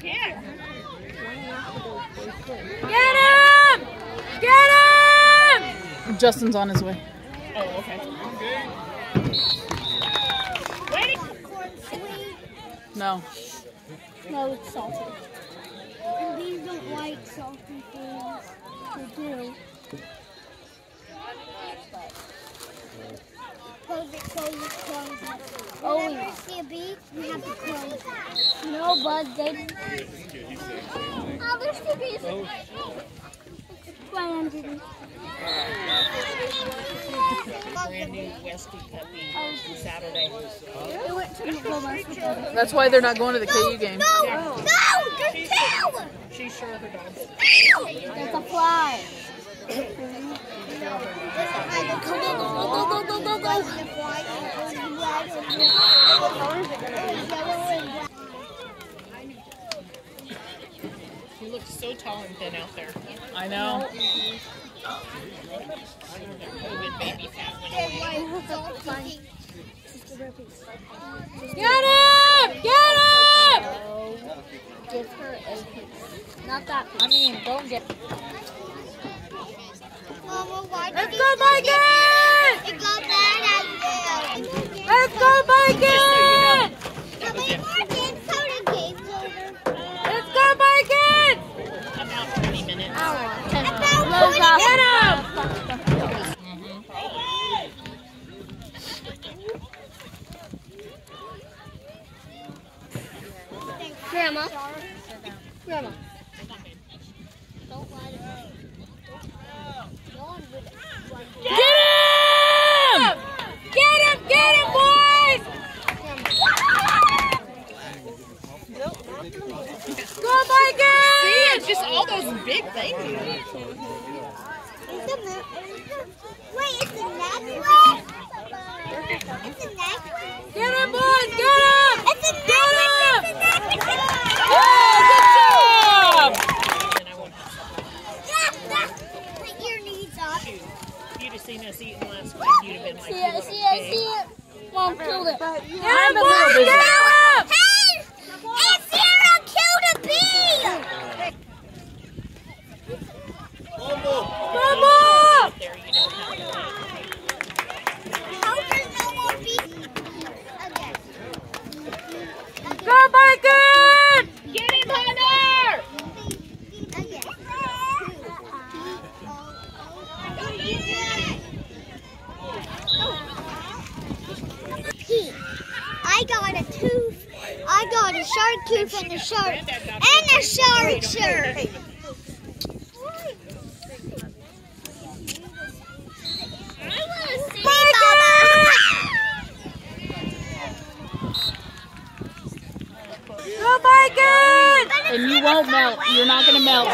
Get him! Get him! Justin's on his way. Oh, okay. No. No, it's salty. And these don't like salty things. They do. Close it, close it, close it. Oh, whenever you see a bee, you have to close it. No, bud, they... Oh, there's two bees. Right under me. Brand new Westie puppy Saturday. That's why they're not going to the KU game. No! No! There's two! She's sure her dog's. There's a fly. He looks so tall and thin out there. I know. COVID baby fat went away. Get him! Get him! Give her a piece. Not that piece. I mean, don't get. Mama, why did Let's go, Vikings! it go bad at you? Let's go, Vikings! How many more games? How many games over? Let's go, Vikings! About 20 minutes. Get him! Grandma. Grandma. Don't let it. Get him! Get him! Get him, boys! Go, Vikings! See, it's just all those big things. Wait, it's the necklace? It's a necklace? Get him, boys! Get him! It's a necklace! It's a necklace! Oh, good job! Put your knees up. If you'd have seen us eating last week, you'd have been like, See it, see it, see it. Mom killed it. Get him, boys! Get him! Hey! Hey, Sarah killed a bee! Come on! there you don't have to. How there's no more bees? Go, Vikings! Get him, Hunter! I got a tooth. I got a shark tooth and a shark. And a shark shirt. I want to see Mama. Go, Vikings! And you won't melt. You're not going to melt.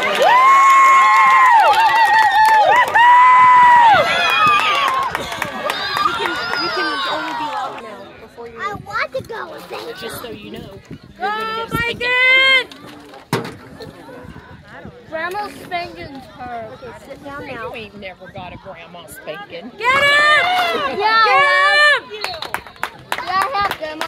I want to go with it. Just so you know. Go, Vikings! Grandma's spanking's her. Okay, sit down now. You ain't never got a grandma spanking. Get him! Yeah, Get him! yeah, I have Grandma.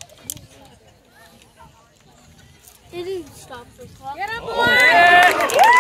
It didn't stop for Get him, boys!